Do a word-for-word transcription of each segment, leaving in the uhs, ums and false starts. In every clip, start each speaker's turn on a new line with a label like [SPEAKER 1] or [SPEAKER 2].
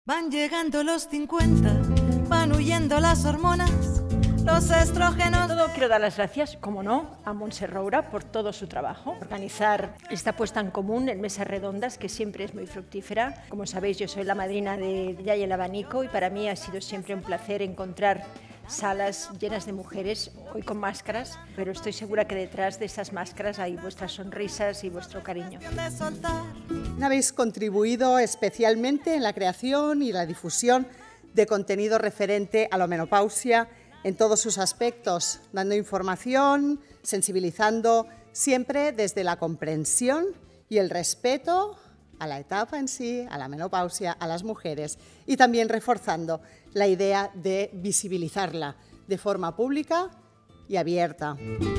[SPEAKER 1] Van llegando los cincuenta, van huyendo las hormonas, los estrógenos...
[SPEAKER 2] Todo quiero dar las gracias, como no, a Montse Roura por todo su trabajo. Organizar esta puesta en común en mesas redondas, que siempre es muy fructífera. Como sabéis, yo soy la madrina de Ya y el Abanico y para mí ha sido siempre un placer encontrar salas llenas de mujeres, hoy con máscaras, pero estoy segura que detrás de esas máscaras hay vuestras sonrisas y vuestro cariño.
[SPEAKER 3] Habéis contribuido especialmente en la creación y la difusión de contenido referente a la menopausia en todos sus aspectos, dando información, sensibilizando, siempre desde la comprensión y el respeto a la etapa en sí, a la menopausia, a las mujeres, y también reforzando la idea de visibilizarla de forma pública y abierta.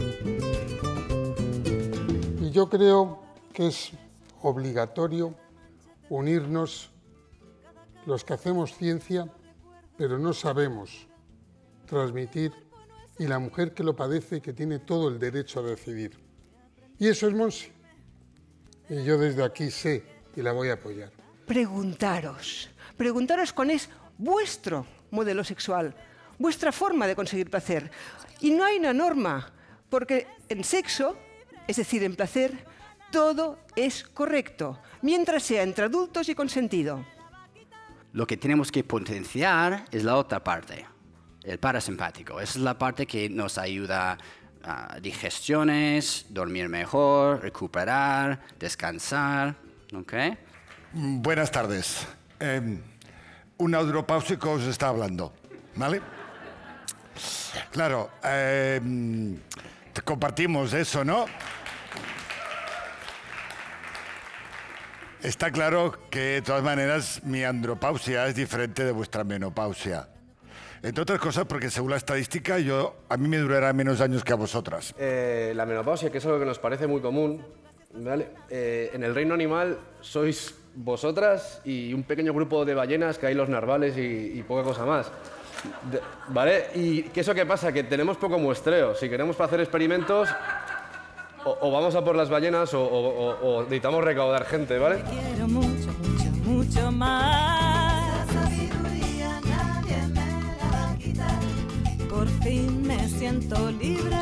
[SPEAKER 4] Y yo creo que es obligatorio unirnos los que hacemos ciencia, pero no sabemos transmitir, y la mujer que lo padece y que tiene todo el derecho a decidir. Y eso es Montse. Y yo desde aquí sé y la voy a apoyar.
[SPEAKER 5] Preguntaros, preguntaros cuál es vuestro modelo sexual, vuestra forma de conseguir placer. Y no hay una norma, porque en sexo, es decir, en placer, todo es correcto, mientras sea entre adultos y consentido.
[SPEAKER 6] Lo que tenemos que potenciar es la otra parte, el parasimpático. Esa es la parte que nos ayuda a digestiones, dormir mejor, recuperar, descansar. ¿Okay?
[SPEAKER 7] Buenas tardes. Eh, un andropáusico os está hablando, ¿vale? Claro, eh, compartimos eso, ¿no? Está claro que, de todas maneras, mi andropausia es diferente de vuestra menopausia. Entre otras cosas, porque según la estadística, yo, a mí me durará menos años que a vosotras.
[SPEAKER 8] Eh, la menopausia, que es algo que nos parece muy común, ¿vale? Eh, en el reino animal sois vosotras y un pequeño grupo de ballenas, que hay los narvales y, y poca cosa más. De, ¿Vale? ¿Y qué eso qué pasa? Que tenemos poco muestreo. Si queremos hacer experimentos, o, o vamos a por las ballenas o, o, o, o necesitamos recaudar gente, ¿vale?
[SPEAKER 1] Te quiero mucho, mucho, mucho más. La sabiduría nadie me la va a quitar. Por fin me siento libre.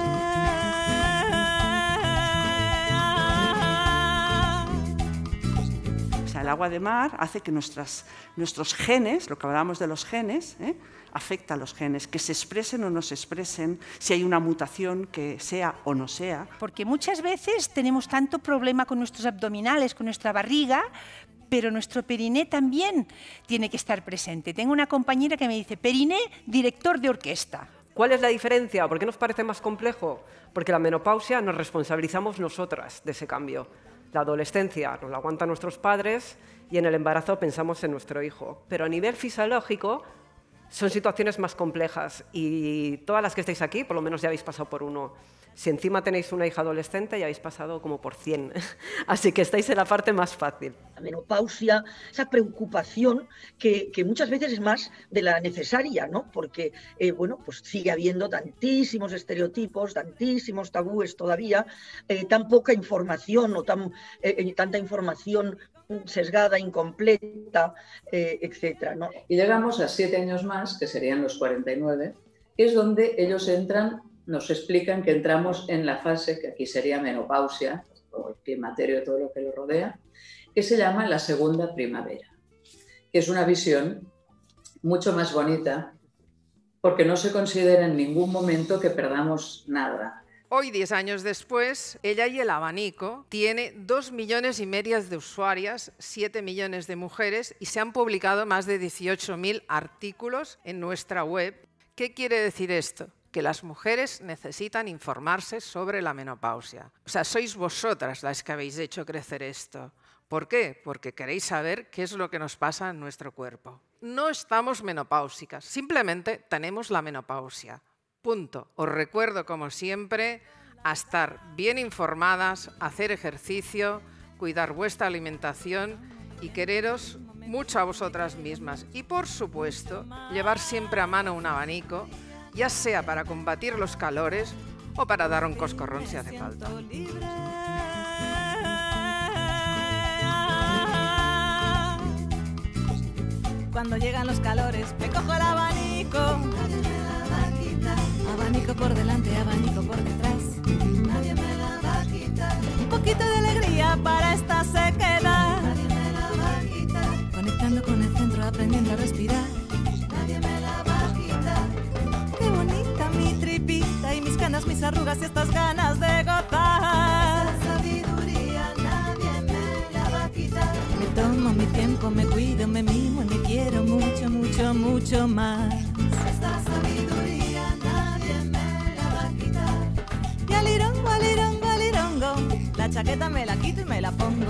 [SPEAKER 9] El agua de mar hace que nuestras, nuestros genes, lo que hablábamos de los genes, ¿eh? afecta a los genes, que se expresen o no se expresen, si hay una mutación que sea o no sea.
[SPEAKER 10] Porque muchas veces tenemos tanto problema con nuestros abdominales, con nuestra barriga, pero nuestro periné también tiene que estar presente. Tengo una compañera que me dice, periné, director de orquesta.
[SPEAKER 11] ¿Cuál es la diferencia? ¿Por qué nos parece más complejo? Porque la menopausia nos responsabilizamos nosotras de ese cambio. La adolescencia nos la aguantan nuestros padres y en el embarazo pensamos en nuestro hijo. Pero a nivel fisiológico son situaciones más complejas y todas las que estáis aquí, por lo menos ya habéis pasado por uno. Si encima tenéis una hija adolescente, ya habéis pasado como por cien. Así que estáis en la parte más fácil.
[SPEAKER 12] La menopausia, esa preocupación que, que muchas veces es más de la necesaria, ¿no? Porque, eh, bueno, pues sigue habiendo tantísimos estereotipos, tantísimos tabúes todavía, eh, tan poca información o tan, eh, tanta información sesgada, incompleta, eh, etcétera, ¿no?
[SPEAKER 13] Y llegamos a siete años más, que serían los cuarenta y nueve, que es donde ellos entran, nos explican que entramos en la fase, que aquí sería menopausia, o el climaterio y todo lo que lo rodea, que se llama la segunda primavera, que es una visión mucho más bonita, porque no se considera en ningún momento que perdamos nada.
[SPEAKER 14] Hoy, diez años después, Ella y el Abanico tiene dos millones y medio de usuarias, siete millones de mujeres y se han publicado más de dieciocho mil artículos en nuestra web. ¿Qué quiere decir esto? Que las mujeres necesitan informarse sobre la menopausia. O sea, sois vosotras las que habéis hecho crecer esto. ¿Por qué? Porque queréis saber qué es lo que nos pasa en nuestro cuerpo. No estamos menopáusicas, simplemente tenemos la menopausia. Punto. Os recuerdo, como siempre, a estar bien informadas, hacer ejercicio, cuidar vuestra alimentación y quereros mucho a vosotras mismas. Y, por supuesto, llevar siempre a mano un abanico, ya sea para combatir los calores o para dar un coscorrón si hace falta.
[SPEAKER 1] Cuando llegan los calores, me cojo el abanico. Nadie me la va a quitar. Abanico por delante, abanico por detrás. Nadie me la va a quitar. Un poquito de alegría para esta sequedad. Nadie me la va a quitar. Conectando con el centro, aprendiendo a respirar. Nadie me la va a quitar. Qué bonita mi tripita y mis canas, mis arrugas y estas ganas de gozar. Esta sabiduría nadie me la va a quitar. Me tomo mi tiempo, me cuido, me mimo y me quiero mucho, mucho, mucho más. Esta sabiduría nadie me la va a quitar. Y alirongo, alirongo, alirongo, la chaqueta me la quito y me la pongo.